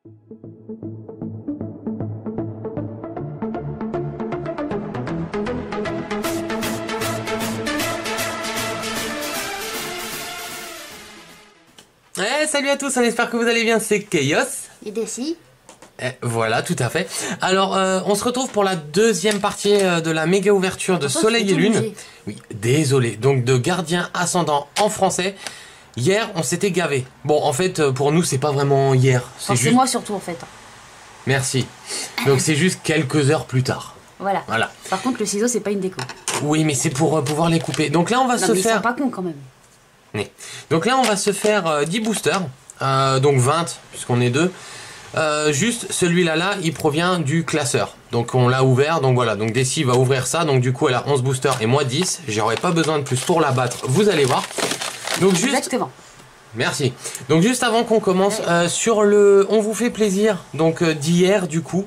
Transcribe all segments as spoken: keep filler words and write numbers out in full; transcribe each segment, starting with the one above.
Eh, salut à tous, on espère que vous allez bien, c'est Chaos. Et Desi. Eh, voilà, tout à fait. Alors, euh, on se retrouve pour la deuxième partie euh, de la méga ouverture de Soleil et Lune. Oui, désolé. Donc, de Gardien Ascendant en français. Hier, on s'était gavé. Bon, en fait, pour nous, c'est pas vraiment hier. C'est juste... moi surtout, en fait. Merci. Donc, c'est juste quelques heures plus tard. Voilà. Voilà. Par contre, le ciseau, c'est pas une déco. Oui, mais c'est pour euh, pouvoir les couper. Donc là, on va non, se mais faire... ils sont pas cons, quand même. Oui. Donc là, on va se faire euh, dix boosters. Euh, donc vingt, puisqu'on est deux. Euh, juste celui-là, là, il provient du classeur. Donc on l'a ouvert, donc voilà. Donc Desi va ouvrir ça. Donc du coup, elle a onze boosters et moi dix. J'aurais pas besoin de plus pour la battre, vous allez voir. Donc juste... Exactement. Merci. Donc juste avant qu'on commence, euh, sur le... On vous fait plaisir, donc euh, d'hier, du coup.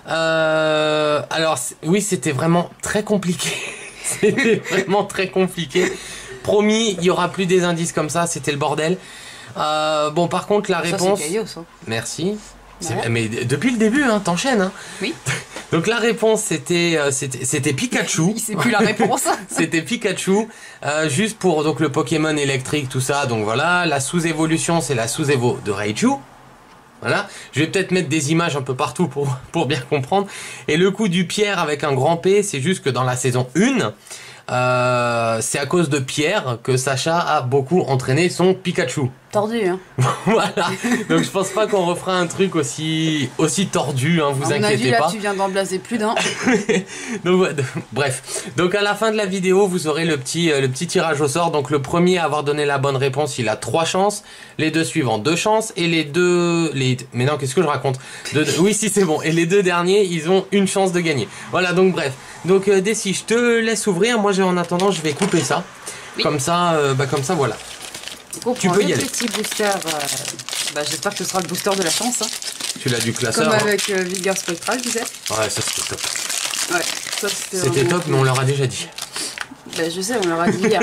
Euh, alors, oui, c'était vraiment très compliqué. C'était vraiment très compliqué. Promis, il y aura plus des indices comme ça, c'était le bordel. Euh, bon, par contre, la réponse... Ça, c'est Chaos, hein. Merci. Voilà. Mais depuis le début, hein, t'enchaînes. Hein. Oui. Donc la réponse, c'était euh, c'était Pikachu. C'est plus la réponse. C'était Pikachu, euh, juste pour donc le Pokémon électrique, tout ça. Donc voilà, la sous-évolution, c'est la sous-évo de Raichu. Voilà, je vais peut-être mettre des images un peu partout pour, pour bien comprendre. Et le coup du Pierre avec un grand P, c'est juste que dans la saison un... Euh, c'est à cause de Pierre que Sacha a beaucoup entraîné son Pikachu. Tordu, hein. Voilà. Donc je pense pas qu'on refera un truc aussi aussi tordu, hein, vous à mon inquiétez avis, là, pas. tu viens d'en blaser plus d'un. Donc ouais, bref. Donc à la fin de la vidéo, vous aurez le petit euh, le petit tirage au sort. Donc le premier à avoir donné la bonne réponse, il a trois chances. Les deux suivants, deux chances. Et les deux les mais non, qu'est-ce que je raconte deux... Oui, si c'est bon. Et les deux derniers, ils ont une chance de gagner. Voilà. Donc bref. Donc euh, Desi, je te laisse ouvrir. Moi, j'ai en attendant, je vais couper ça. Oui. Comme ça, euh, bah comme ça, voilà. Donc, on tu peux y aller. Petit booster. Euh, bah, j'espère que ce sera le booster de la chance. Hein. Tu l'as du classeur. Comme avec euh, Vigor Spectral, tu sais. Ouais, ça c'était top. Ouais, ça c'était. C'était top, mais on leur a déjà dit. Bah, je sais, on leur a dit hier.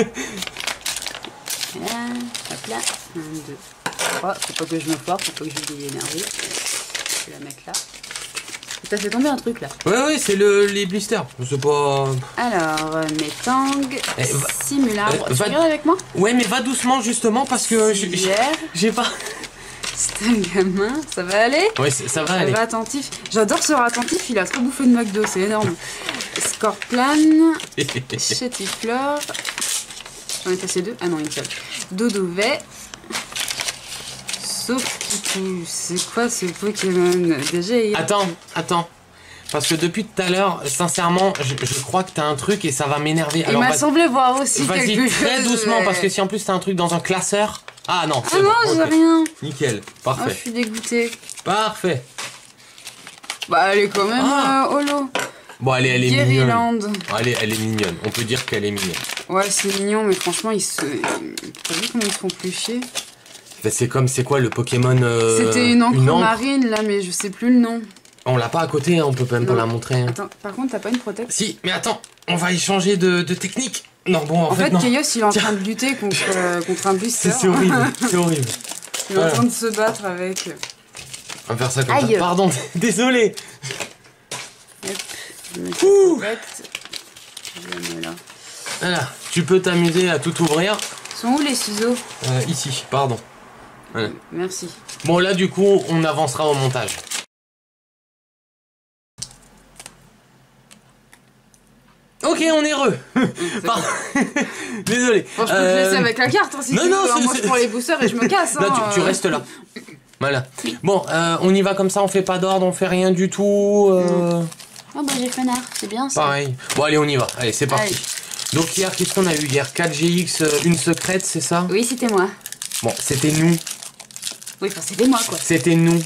Voilà, hop là. un, deux, trois. Faut pas que je me foire, faut pas que je lui énervé. Je vais la mettre là. T'as fait tomber un truc là. Ouais, ouais, c'est le, les blisters. C'est pas. Alors, Metang, eh, va... Simulabre. Euh, tu va... regardes avec moi? Ouais, mais va doucement justement parce que j'ai pas. C'est un gamin, ça va aller? Ouais, ça va ça aller. Va attentif. J'adore ce rat attentif, il a trop bouffé de McDo, c'est énorme. Scorplan, Chétiflore. J'en ai passé deux? Ah non, une seule. Dodovet. Sauf c'est quoi ce Pokémon? Déjà, il... Attends, attends. Parce que depuis tout à l'heure, sincèrement, je, je crois que t'as un truc et ça va m'énerver. Il m'a semblé voir aussi quelque chose. Vas-y, très doucement, parce que si en plus t'as un truc dans un classeur... Ah non, c'est ah bon. non, j'ai okay. rien. Nickel, parfait. Oh, je suis dégoûtée. Parfait. Bah, elle est quand même ah. euh, holo. Bon, elle est, elle est Guériland. mignonne. Elle est, elle est mignonne. On peut dire qu'elle est mignonne. Ouais, c'est mignon, mais franchement, ils se... T'as vu comment ils se font plus chier? C'est comme, c'est quoi le Pokémon euh, C'était une encre, une encre marine là, mais je sais plus le nom. On l'a pas à côté, hein, on peut même non. pas la montrer. Hein. Attends, par contre, t'as pas une protect? Si, mais attends, on va y changer de, de technique. Non, bon, en, en fait, fait, Chaos, il est en train de lutter contre, euh, contre un blister. C'est horrible, c'est horrible. Il est voilà. en train de se battre avec... On va faire ça comme Aïe. ça. Pardon, désolé. Hop, je mets une protect. Je la mets là. Voilà, tu peux t'amuser à tout ouvrir. Ils sont où les ciseaux? euh, Ici, pardon. Voilà. Merci. Bon là du coup on avancera au montage. Ok, on est heureux. Désolé. Bon, je peux euh... te laisser avec la carte hein, si non, tu non, veux. Moi je prends les boosters et je me casse. Là, hein, tu, tu restes là. Voilà. Bon, euh, on y va comme ça, on fait pas d'ordre, on fait rien du tout. Euh... Oh bah j'ai fenard, c'est bien ça. Pareil. Bon allez, on y va. Allez, c'est parti. Allez. Donc hier, qu'est-ce qu'on a eu hier? quatre G X, une secrète, c'est ça? Oui, c'était moi. Bon, c'était nous. Oui, enfin c'était moi quoi. C'était nous.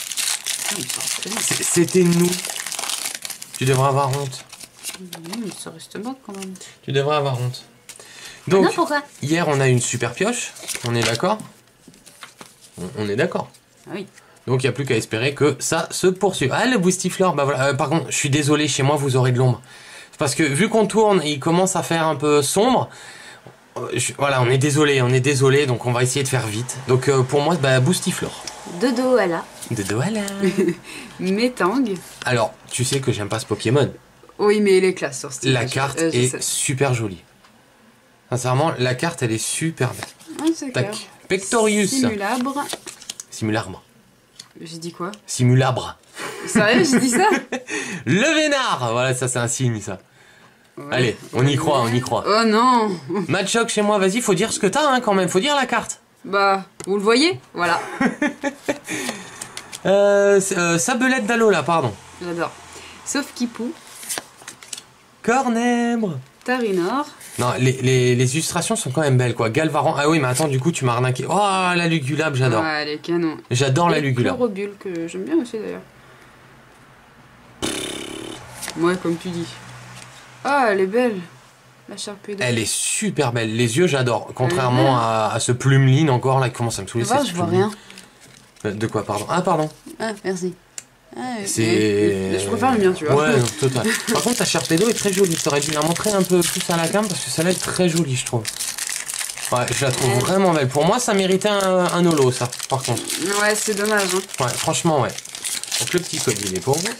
C'était nous. Tu devrais avoir honte. Non, mais ça reste moi quand même. Tu devrais avoir honte. Donc, non, pourquoi? Hier, on a eu une super pioche. On est d'accord? on, on est d'accord. Ah oui. Donc, il n'y a plus qu'à espérer que ça se poursuive. Ah, le Boostiflore, bah voilà. Euh, par contre, je suis désolé, chez moi, vous aurez de l'ombre. Parce que vu qu'on tourne et il commence à faire un peu sombre, je, voilà, on est désolé, on est désolé, donc on va essayer de faire vite. Donc euh, pour moi, bah, Boostiflore. Dodo à la. Dodo à la. Métang. Alors, tu sais que j'aime pas ce Pokémon. Oui, mais il est classe sur Steam. La carte euh, est sais. super jolie. Sincèrement, la carte, elle est super belle. Ah, c'est clair. Pectorius. Simulabre. Simulabre. J'ai dit quoi? Simulabre. Sérieux, j'ai dit ça? Le Vénard. Voilà, ça c'est un signe, ça. Ouais. Allez, on y croit, on y croit. Oh non. Matchoc chez moi, vas-y, faut dire ce que t'as hein, quand même, faut dire la carte. Bah, vous le voyez? Voilà. euh, euh, Sabelette d'Alola, pardon. J'adore. Sauf Kipou. Cornèbre. Tarinor. Non, les, les, les illustrations sont quand même belles, quoi. Galvaran. Ah oui, mais attends, du coup, tu m'as arnaqué. Oh, la Lugulab, j'adore. Ouais, elle est canon. J'adore la Lugulab. Chlorobule, que j'aime bien aussi, d'ailleurs. Ouais, comme tu dis. Ah, elle est belle. La Charpedo. Elle est super belle. Les yeux, j'adore. Contrairement à, à ce plumeline encore, là, qui commence à me saouler. Je vois rien. De quoi, pardon? Ah, pardon. Ah, merci. Ah, c'est... Je préfère le mien, tu vois. Ouais, non, total. Par contre, ta Charpedo est très jolie. T'aurais dû la montrer un peu plus à la cam parce que celle-là est très jolie, je trouve. Ouais, je la trouve ouais. vraiment belle. Pour moi, ça méritait un, un holo, ça, par contre. Ouais, c'est dommage. Hein. Ouais, franchement, ouais. Donc, le petit code, il est pour vous.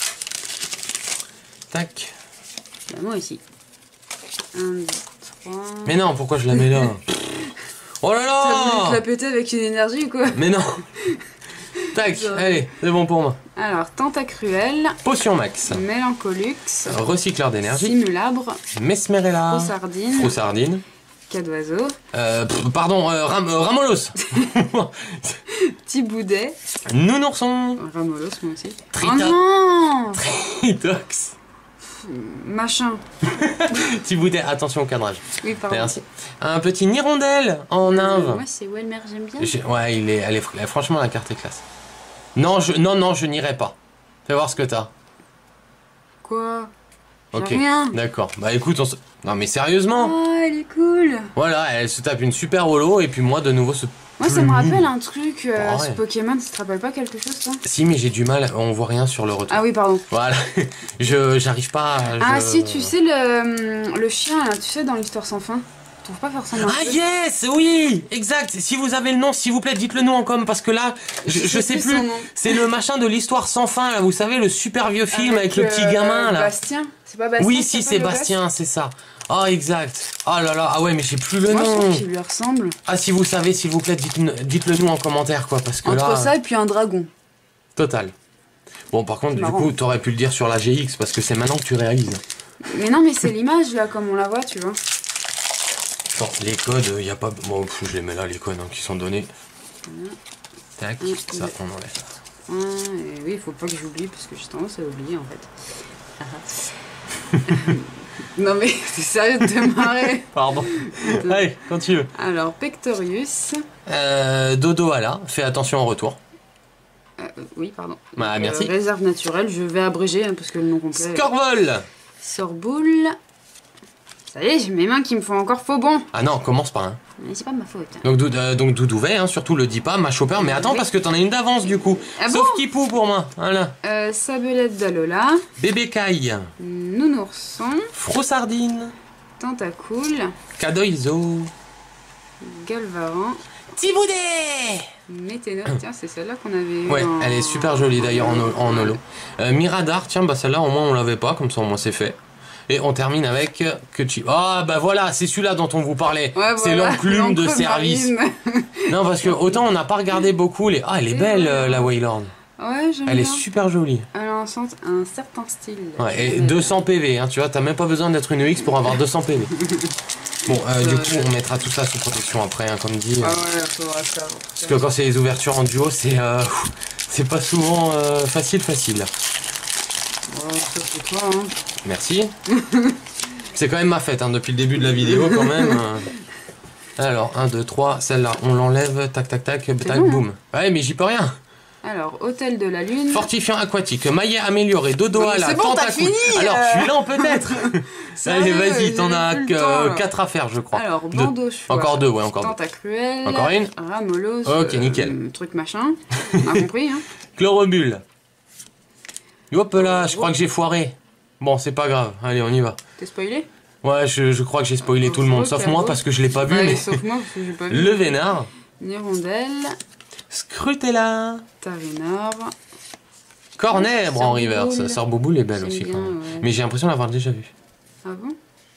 Tac. Bah, moi aussi. un, deux, trois... Mais non, pourquoi je la mets là? Oh là là! T'as voulu te la péter avec une énergie ou quoi? Mais non! Tac, allez, c'est bon pour moi. Alors, Tentacruel. Potion Max. Mélancolux. Recycleur d'énergie. Simulabre. Mesmerella. Froussardine. Froussardine. Cadoiseau. Euh, pardon, euh, Ram euh, Ramolos. Thiboudet. Nounourson. Ramolos, moi aussi. Trito oh non Tritox. Machin. Thiboudet, attention au cadrage. Oui, pardon. Merci. Un petit Nirondelle en Inde. Moi, c'est Welmer, j'aime bien. Ouais, il est, elle est, franchement, la carte est classe. Non, je, non, non, je n'irai pas. Fais voir ce que t'as. Quoi? Ok, rien. D'accord. Bah écoute, on se... Non mais sérieusement. Oh, elle est cool. Voilà, elle se tape une super holo et puis moi de nouveau ce... Moi ça me rappelle un truc, euh, oh, ouais. ce Pokémon, ça te rappelle pas quelque chose ça? Si mais j'ai du mal, on voit rien sur le retour. Ah oui pardon. Voilà, je j'arrive pas à... Ah je... si, tu sais le, le chien là, tu sais dans l'histoire sans fin. Tu trouves pas forcément. Ah yes, oui, exact. Si vous avez le nom, s'il vous plaît, dites le nom en com parce que là, je, je, je sais plus. C'est le machin de l'histoire sans fin là. Vous savez le super vieux film avec, avec le petit euh, gamin là. Bastien. C'est pas Bastien. Oui, si c'est Bastien, c'est ça. Oh exact. Oh là là, ah ouais, mais j'ai plus le Moi, nom. Je trouve qu'il lui ressemble. Ah si vous savez, s'il vous plaît, dites, dites-le nous en commentaire quoi, parce que entre là. Entre ça et puis un dragon. Total. Bon, par contre, du coup, t'aurais pu le dire sur la G X parce que c'est maintenant que tu réalises. Mais non, mais c'est l'image là, comme on la voit, tu vois. Bon, les codes, il n'y a pas... Bon, pff, je les mets là, les codes hein, qui sont donnés. Voilà. Tac, un, ça, deux. On enlève. Ah, et oui, il faut pas que j'oublie, parce que j'ai tendance à oublier, en fait. Non, mais c'est sérieux de te marrer. Pardon. Allez, quand tu veux. Alors, Pectorius. Euh, Dodo à la, fais attention au retour. Euh, oui, pardon. Bah, merci. Euh, réserve naturelle, je vais abréger, hein, parce que le nom complet... Scorvol. Sorboule. Ça y est, j'ai mes mains qui me font encore faux bon. Ah non, commence par un. Mais c'est pas ma faute. Donc, dou euh, donc Doudouvet, hein, surtout le dis pas, ma chopper. Mais attends, parce que t'en as une d'avance du coup. Ah Sauf bon Kipou pour moi. Voilà. Euh, Sabelette d'Alola. Bébé Caille. Nounourson. Froussardine. Tentacool. Cadoiseau. Galvaran. Thiboudet. Méténor, tiens, c'est celle-là qu'on avait. Ouais, en... elle est super jolie d'ailleurs en, en holo. Euh, Miradar, tiens, bah celle-là au moins on l'avait pas, comme ça au moins c'est fait. Et on termine avec Kechi. Ah bah voilà, c'est celui-là dont on vous parlait. Ouais, c'est voilà, l'enclume de service. Non, parce que autant on n'a pas regardé beaucoup les... Ah, elle est belle ouais. la Wailord. Ouais, j'aime Elle bien. est super jolie. Elle a un, un certain style. Ouais, et deux cents P V, hein, tu vois, t'as même pas besoin d'être une X pour avoir deux cents P V. Bon, euh, du coup, on mettra tout ça sous protection après, hein, comme dit. Ah ouais, faudra faire. Parce que quand c'est les ouvertures en duo, c'est euh, c'est pas souvent euh, facile, facile. Ouais, ça c'est toi, hein. Merci. C'est quand même ma fête, hein, depuis le début de la vidéo, quand même. Alors, un, deux, trois, celle-là, on l'enlève, tac, tac, tac, tac, bon, boum. Hein. Ouais, mais j'y peux rien. Alors, Hôtel de la Lune. Fortifiant aquatique, maillet amélioré, dodo à la bon, tentacule. Alors, celui-là, peut-être. Allez, vas-y, t'en as quatre à faire, je crois. Alors, bandeau choix. Encore deux, ouais, encore deux. Tentacruel. Encore une. Ramolos. Ok, nickel. Euh, truc machin. On a compris, hein. Chlorobule. Hop là, je crois que j'ai foiré. Bon, c'est pas grave. Allez, on y va. T'es spoilé? Ouais, je, je crois que j'ai spoilé tout le monde, sauf moi parce que je l'ai pas vu. Ouais, Mais... sauf moi parce que j'ai pas vu. Le Vénard. Nirondelle. Scrutella. Tarinor. Cornèbre en Sœur reverse. Bouboule. Sœur Bouboule est belle J'aime aussi bien, quand même. ouais. Mais j'ai l'impression d'avoir déjà vu. Ah bon?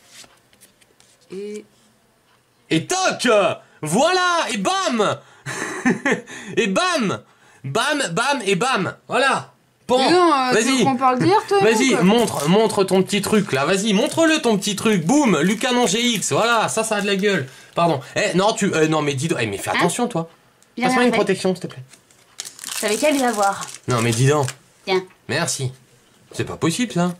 Et... Et toc! Voilà! Et bam! Et bam! Bam, bam et bam! Voilà! Bon, Mais non, euh, tu veux vas-y! qu'on parle d'hier, toi? Vas-y, ou quoi? montre, montre ton petit truc là, vas-y, montre-le ton petit truc, boum, Lucanon G X, voilà, ça, ça a de la gueule. Pardon, eh, non, tu, euh, non, mais dis donc, eh, mais fais attention, toi. Bien Passe-moi une fait. protection, s'il te plaît. Je savais qu'elle allait avoir. Non, mais dis donc. Tiens. Merci. C'est pas possible, ça.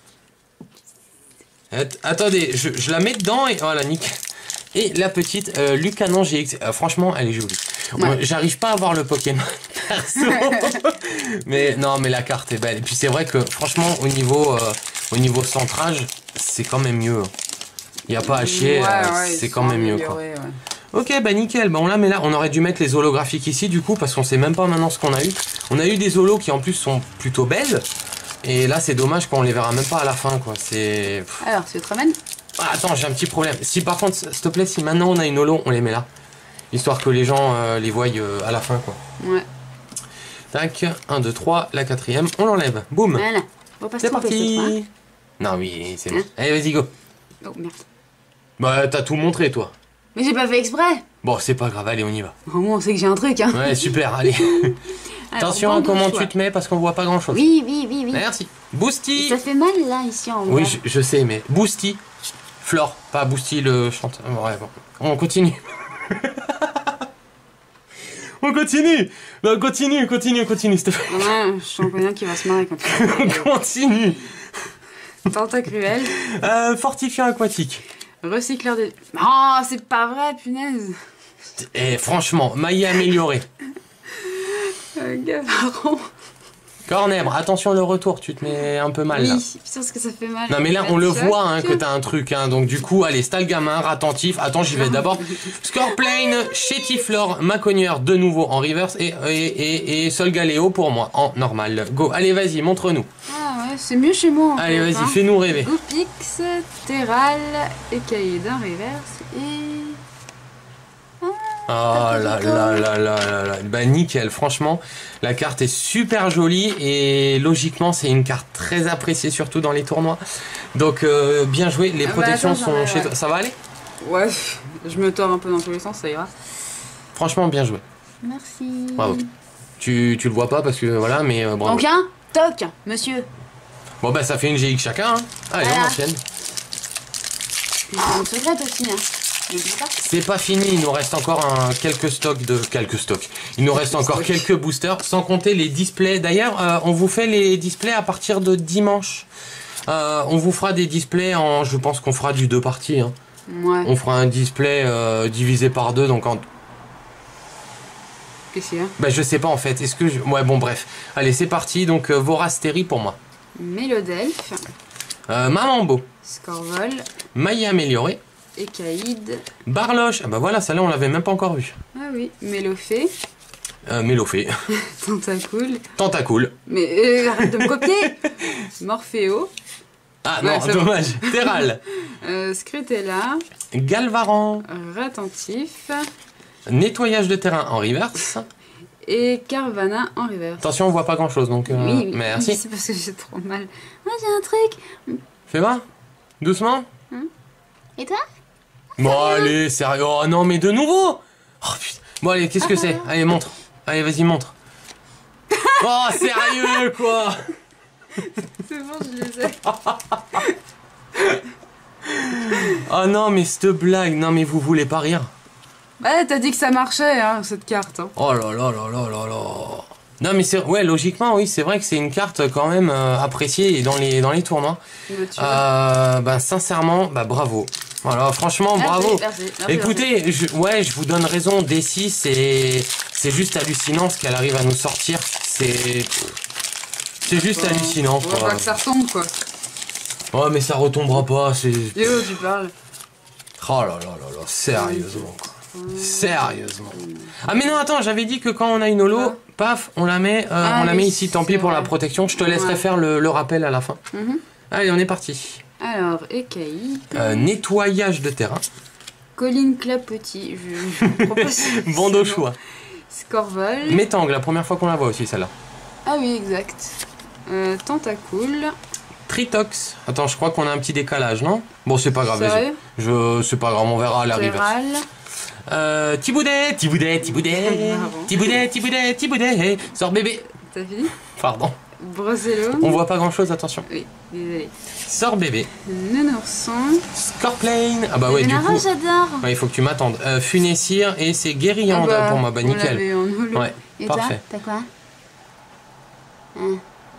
At- attendez, je, je la mets dedans et voilà, nickel. Et la petite euh, Lucanon G X, euh, franchement, elle est jolie. Ouais. Euh, J'arrive pas à voir le Pokémon perso. Mais non, mais la carte est belle. Et puis c'est vrai que franchement, au niveau, euh, au niveau centrage, c'est quand même mieux. Il y a pas à chier, Ouais, euh, ouais, c'est ils quand sont même mieux quoi. améliorés, ouais. Ok, bah nickel, bah on la met là. On aurait dû mettre les holographiques ici du coup parce qu'on sait même pas maintenant ce qu'on a eu. On a eu des holos qui en plus sont plutôt belles. Et là c'est dommage qu'on les verra même pas à la fin quoi. C'est... Alors, tu te ramènes? Ah, attends, j'ai un petit problème. Si par contre, s'il te plaît, si maintenant on a une holo, on les met là. Histoire que les gens euh, les voient euh, à la fin quoi. Ouais. Tac, un, deux, trois, la quatrième, on l'enlève. Boum. Voilà. On va pas se C'est tromper, parti. cette fois, hein. Non, oui, c'est bon. Hein Allez, vas-y, go. Oh merde. Bah, t'as tout montré, toi. Mais j'ai pas fait exprès. Bon, c'est pas grave, allez, on y va. Au moins, on sait que j'ai un truc, hein. Ouais, super, allez. Alors, Attention à bandeau comment choix. tu te mets parce qu'on voit pas grand chose. Oui, oui, oui, oui. Merci. Boosty. Ça fait mal là, ici en bas. Oui, je, je sais, mais Boosty. Flore, pas Boosty le chanteur. Ouais, bon. On continue. On continue. Non, continue, continue, continue, s'il te plaît. Ouais, je sens bien qui va se marrer quand tu On continue. Tentacruel. Euh, fortifiant aquatique. Recycleur de... Oh, c'est pas vrai, punaise. Et franchement, maillet amélioré. Euh, Gavaron. Cornèbre, attention le retour, tu te mets un peu mal là. Oui, putain, ce que ça fait mal. Non mais là on le Choc. voit hein, que t'as un truc hein, donc du coup allez Stalgamin, Ratentif, attends j'y vais d'abord. Scorplane, Chétiflore, Macogneur de nouveau en reverse et, et, et, et Solgaleo pour moi en normal. Go, allez vas-y montre-nous. Ah ouais, c'est mieux chez moi. En Allez fait, vas-y hein. fais-nous rêver. Goupix, Terral, Écaïdin, reverse et... Oh là là là là là là. Bah nickel, franchement, la carte est super jolie et logiquement c'est une carte très appréciée surtout dans les tournois. Donc euh, bien joué, les Ah bah, protections attends, sont ouais, chez ouais. toi. Ça va aller? Ouais, je me tords un peu dans tous les sens, ça ira. Franchement bien joué. Merci. Bravo. Tu, tu le vois pas parce que voilà, mais euh, bravo. Donc un toc, monsieur. Bon bah ça fait une G X chacun. Hein. Allez Voilà. on enchaîne. Puis c'est une secrète aussi, hein. N'oublie pas. C'est pas fini, il nous reste encore un, quelques stocks de quelques stocks. Il nous reste encore quelques boosters, sans compter les displays. D'ailleurs, euh, on vous fait les displays à partir de dimanche. Euh, on vous fera des displays en, je pense qu'on fera du deux parties. Hein. Ouais. On fera un display euh, divisé par deux, donc en, Qu'est-ce qu'il y a? bah je sais pas en fait. Est-ce que, je... ouais bon bref. Allez c'est parti. Donc euh, Vorastérie pour moi. Mélodelphe, Euh, Mamambo, Scorvol, Maillet amélioré, Écaïde. Barloche. Ah bah voilà, celle-là on l'avait même pas encore vue. Ah oui, Mélophée, Euh, Mélophée, Tentacool. Tentacool. Mais euh, arrête de me copier. Morphéo, Ah Ouais, non, c'est bon. dommage. Terral, euh, Scrutella, Galvaran. Ratentif Nettoyage de terrain en reverse. et Carvana en reverse. Attention, on voit pas grand chose donc. euh, Oui, oui. Merci. C'est parce que j'ai trop mal. Ah, j'ai un truc. Fais voir. Doucement. Et toi? Bon, allez, sérieux. Oh non, mais de nouveau. Oh putain. Bon, allez, qu'est-ce que c'est? Allez, montre. Allez, vas-y, montre. Oh, sérieux, quoi. C'est bon, je les ai. Oh non, mais cette blague. Non, mais vous voulez pas rire. Ouais, t'as dit que ça marchait, hein, cette carte. Hein. Oh là là là là là là. Non, mais c'est. Ouais, logiquement, oui, c'est vrai que c'est une carte quand même euh, appréciée dans les, dans les tournois. Tu veux- Euh, bah, sincèrement, bah, bravo. Voilà, franchement, Merci, bravo. merci, merci, Écoutez, je, ouais, je vous donne raison. D six, c'est, c'est juste hallucinant ce qu'elle arrive à nous sortir. C'est, c'est juste merci. hallucinant. On va Quoi. pas que ça retombe, quoi. Oh, mais ça retombera pas. C'est. Yo, tu parles. Oh là là là là, sérieusement. Quoi. Sérieusement. Ah mais non, attends, j'avais dit que quand on a une holo, Ah. paf, on la met, euh, Ah on la oui, met ici. Tant pis c'est pour la vrai. protection. Je te laisserai Ouais. faire le, le rappel à la fin. Mhm. Allez, on est parti. Alors, Écaïde. Euh, nettoyage de terrain. Colline Clapotis. Je, je propose. Bande au choix. Scorvol. Métangue, la première fois qu'on la voit aussi, celle-là. Ah oui, exact. Euh, Tentacool. Tritox. Attends, je crois qu'on a un petit décalage, non? Bon, c'est pas grave. Sérieux? Je, c'est pas grave, on verra à la reverse. Terral. Euh, Thiboudet, Thiboudet, Thiboudet, Thiboudet, Thiboudet, Thiboudet, sors bébé. T'as fini? Pardon. Brossello. On voit pas grand chose, attention. Oui, désolé. Sors bébé. Nounourson. Scorplane. Ah bah ouais, du coup. J'adore. Ouais, il faut que tu m'attendes. Euh, Funessir et c'est Guérillande Ah bah, pour moi. Bah on nickel. l'avait en holo. Ouais, Et toi, parfait. t'as quoi Hein.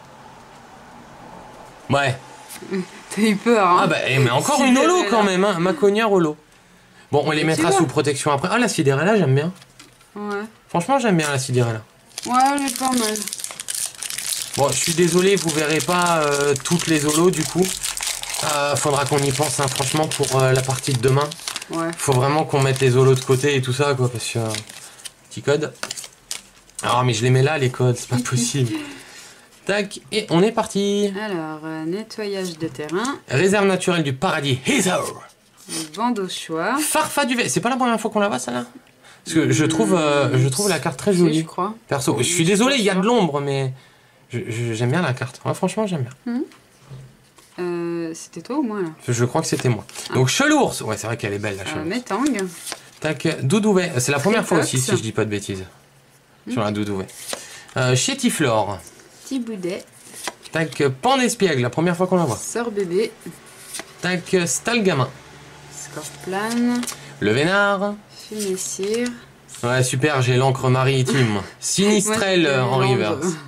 Ouais. T'as eu peur, hein? Ah bah, eh, mais encore une holo quand même, hein. Macognard holo. Bon, on les mettra sous protection après. Ah, la Sidérella, j'aime bien. Ouais. Franchement, j'aime bien la Sidérella. Ouais, elle est pas mal. Bon, je suis désolé, vous verrez pas euh, toutes les holos du coup. Euh, faudra qu'on y pense, hein, franchement, pour euh, la partie de demain. Ouais. Faut vraiment qu'on mette les holos de côté et tout ça, quoi, parce que... Euh, petit code. Ah, mais je les mets là, les codes, c'est pas possible. Tac, et on est parti. Alors, euh, nettoyage de terrain. Réserve naturelle du paradis, Heather. Bande au choix. Farfa du V. C'est pas la première fois qu'on la voit, celle-là? Parce que je trouve, euh, je trouve la carte très Si, jolie. je crois. Perso, je suis désolé, il y a de l'ombre, mais je- je- j'aime bien la carte. Ouais, franchement, j'aime bien. Euh, C'était toi ou moi, là? Je crois que c'était moi. Donc, Chelours. Ouais, c'est vrai qu'elle est belle, la euh, Chelours. Métang. Tac, Doudouvet. C'est la première fois Tritox. aussi, si je dis pas de bêtises. Sur la Doudouvet. Euh, Chétiflore. Petit boudet. Tac, Pandespiègle, la première fois qu'on la voit. Sœur bébé. Tac, Stalgamin. Scorplane. Le Vénard. Funessir. Ouais, super, j'ai l'encre maritime. Sinistrel Moi, en c'est reverse. Londres.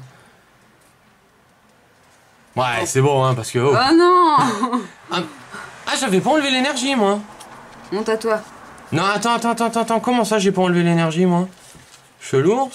Ouais, c'est bon, hein, parce que... Oh. Oh non! Ah, ah, j'avais pas enlevé l'énergie, moi. Monte à toi. Non, attends, attends, attends, attends, comment ça, j'ai pas enlevé l'énergie, moi? Chelours.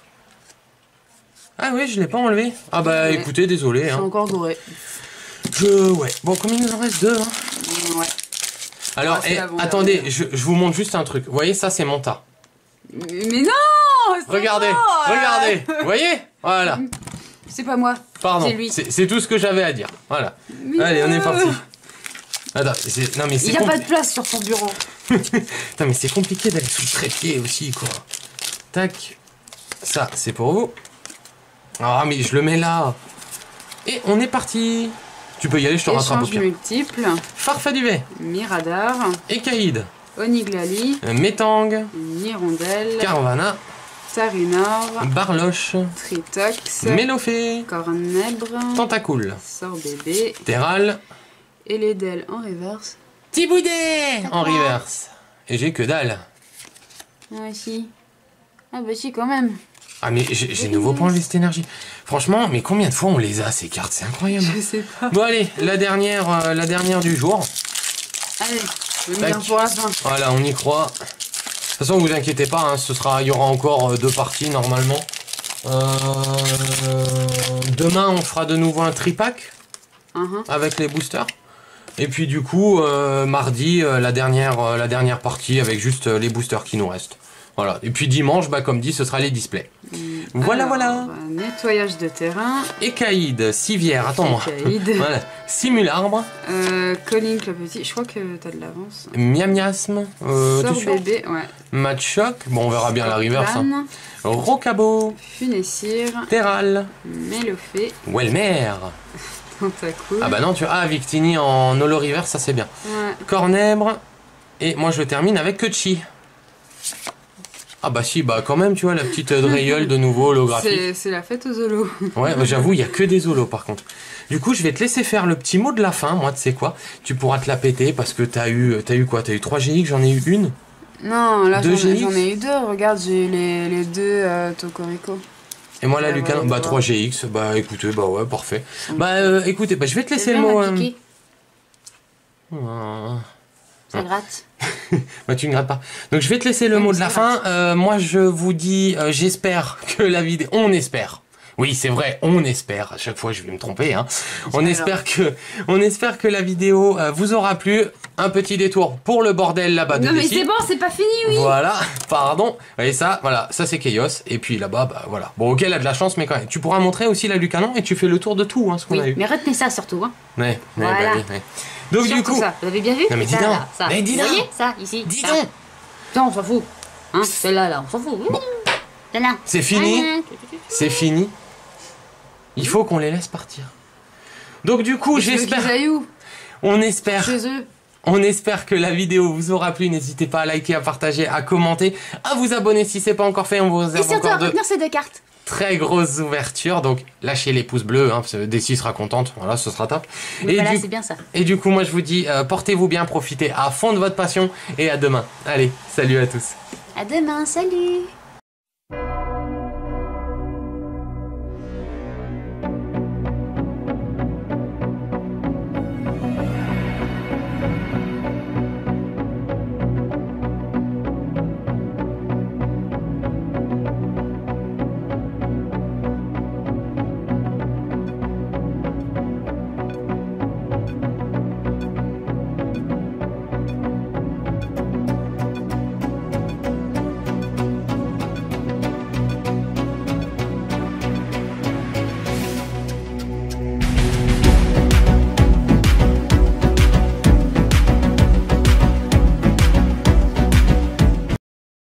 Ah oui, je l'ai pas enlevé. Ah bah, Ouais. écoutez, désolé. C'est Hein. encore doré. Je... Ouais. Bon, combien il nous en reste? Deux, hein. Ouais. Alors, Ah, c'est eh, la bonne, attendez, la bonne. je, je vous montre juste un truc. Vous voyez, ça, c'est mon tas. Mais mais non! c'est Regardez, bon, euh, regardez. Vous voyez? Voilà. C'est pas moi. Pardon. C'est lui. C'est c'est tout ce que j'avais à dire. Voilà. Mais Allez, on est non. parti. Attends, c'est... Non, mais c'est Il n'y a compli- pas de place sur ton bureau. Putain, mais c'est compliqué d'aller sous le trépied aussi, quoi. Tac. Ça, c'est pour vous. Ah, mais je le mets là. Et on est parti. Tu peux y aller, je te rattrape au Échange pire. multiple. Farfaduvet. Miradar. Écaïde. Oniglali. Métangue. Nirondelle. Caravana. Tarinor. Barloche. Tritox. Mélophée. Cornèbre. Tentacool. Sort bébé. Terral. Elédel en reverse. Thiboudet en reverse. Et j'ai que dalle. Moi aussi. Ah bah si quand même. Ah, mais j'ai j'ai nouveau pas enlevé cette énergie. Franchement, mais combien de fois on les a, ces cartes? C'est incroyable. Je sais pas. Bon, allez, la dernière, euh, la dernière du jour. Allez, je vais me Tac. dire pour la fin. Voilà, on y croit. De toute façon, vous inquiétez pas, hein, ce sera, il y aura encore euh, deux parties normalement. Euh, demain, on fera de nouveau un tripack Uh-huh. avec les boosters. Et puis du coup, euh, mardi, euh, la dernière, euh, la dernière partie avec juste euh, les boosters qui nous restent. Voilà. Et puis dimanche, bah comme dit, ce sera les displays. Voilà, Alors, voilà. euh, nettoyage de terrain. Écaïde, civière, attends-moi. Écaïde. Voilà. Simularbre, Euh, Colline Clapotis. Je crois que t'as de l'avance. miamiasme, euh, Sort t'es sûr? bébé, ouais. Matchoc, bon on verra bien la reverse. Hein. Plan. Rocabo, Funessir. Terral, Mélophée. Welmer. Tentacool. Ah bah non, tu as ah, Victini en holo reverse, ça c'est bien. Ouais. Cornèbre, et moi je termine avec Kechi. Ah bah si, bah quand même, tu vois, la petite euh, Dreyeul de nouveau holographique. C'est c'est la fête aux holos. Ouais, bah, j'avoue, il y a que des holos par contre. Du coup, je vais te laisser faire le petit mot de la fin, moi, tu sais quoi. Tu pourras te la péter parce que t'as eu, t'as eu quoi? T'as eu trois G X, j'en ai eu une. Non, là Deux j'en ai- G X. j'en ai eu deux. Regarde, j'ai eu les, les deux euh, Tocorico. Et moi, la Ouais, Lucas, ouais, bah ouais. trois G X, bah écoutez, bah ouais, parfait. Bah euh, écoutez, bah je vais te laisser C'est le bien, mot. ma euh, Kiki. ah. Ça gratte. Bah tu ne grattes pas. Donc je vais te laisser le Oui, mot mais de la ça va. fin. Euh, moi je vous dis, euh, j'espère que la vidéo, on espère Oui, c'est vrai, on espère. À chaque fois, je vais me tromper. Hein. On pas espère que, on espère que la vidéo euh, vous aura plu. Un petit détour pour le bordel là-bas de Non mais Dessy. c'est bon, c'est pas fini, oui. Voilà, pardon. Et ça, voilà, ça c'est Chaos. Et puis là-bas, bah voilà. Bon, ok, elle a de la chance, mais quand même. Tu pourras montrer aussi la Lucanon et tu fais le tour de tout, hein, ce qu'on Oui, a eu. mais retenez ça surtout. Hein. Ouais, ouais, Voilà. bah oui, ouais. Donc Surtout du coup, ça. Vous avez bien vu? non mais dis ça, donc. là, ça. Mais dis Vous donc. voyez ça ici. Dis ça. donc. Non, on s'en fout. Hein, celle-là, là, on s'en fout. Bon. Celle-là. C'est fini. Ah, C'est fini. Il faut qu'on les laisse partir. Donc du coup, tu veux qu'ils j'espère. aillent où? On espère. Chez eux. On espère que la vidéo vous aura plu. N'hésitez pas à liker, à partager, à commenter, à vous abonner si c'est pas encore fait. On vous Et réserve surtout à encore de retenir ces deux cartes. très grosses ouvertures. Donc lâchez les pouces bleus. Hein, parce que Dessy sera contente. Voilà, ce sera top. Oui, et, voilà, du... c'est bien ça. et du coup, moi je vous dis, euh, portez-vous bien, profitez à fond de votre passion et à demain. Allez, salut à tous. À demain, salut.